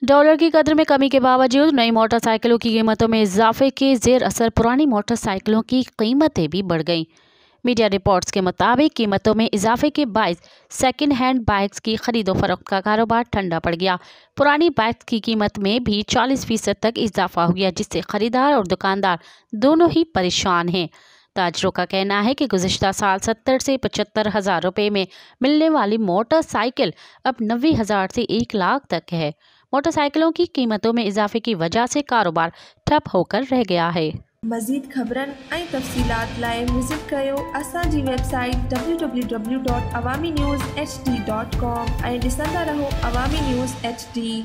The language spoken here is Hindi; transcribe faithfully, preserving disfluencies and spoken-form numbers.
डॉलर की कदर में कमी के बावजूद नई मोटरसाइकिलों की कीमतों में इजाफे के जेर असर पुरानी मोटरसाइकिलों की कीमतें भी बढ़ गईं। मीडिया रिपोर्ट्स के मुताबिक कीमतों में इजाफे के बायस सेकंड हैंड बाइक्स की खरीदो फरोख्त का कारोबार ठंडा पड़ गया। पुरानी बाइक्स की कीमत में भी चालीस फीसद तक इजाफा हो गया, जिससे खरीदार और दुकानदार दोनों ही परेशान हैं। ताजरों का कहना है कि गुज़िश्ता साल सत्तर से पचहत्तर हज़ार रुपये में मिलने वाली मोटरसाइकिल अब नब्बे हज़ार से एक लाख तक है। मोटरसाइकिलों की कीमतों में इजाफे की वजह से कारोबार ठप होकर रह गया है। मज़ीद ख़बरन ऐं तफ़सीलात लाइ विज़िट कयो असांजी website W W W dot Awami news H D dot com ऐं ॾिसंदा रहो अवामी न्यूज़ एच डी।